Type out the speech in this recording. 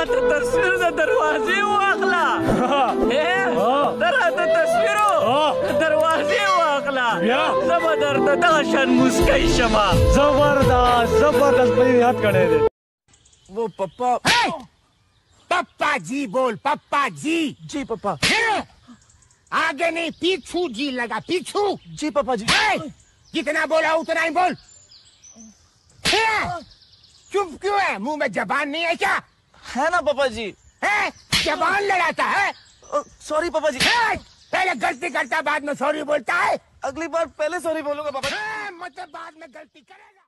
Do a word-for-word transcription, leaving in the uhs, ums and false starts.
तो तस्वीर द दरवाजे वो अगला तरह तो तस्वीरों दरवाजे वो अगला जबरदस्त दहशन मुस्काई शमा जबरदस्त जबरदस्त भाई हाथ खड़े थे वो पप्पा पप्पा जी बोल पप्पा जी जी पप्पा आगे नहीं पीछू जी लगा पीछू जी पापा जी जितना बोला उतना ही बोल चुप क्यों है मुंह में जबान नहीं है क्या है ना पापा जी है जबान लड़ाता है सॉरी पापा जी पहले गलती करता बाद में सॉरी बोलता है अगली बार पहले सॉरी बोलूंगा पापा जी मतलब बाद में गलती करेगा।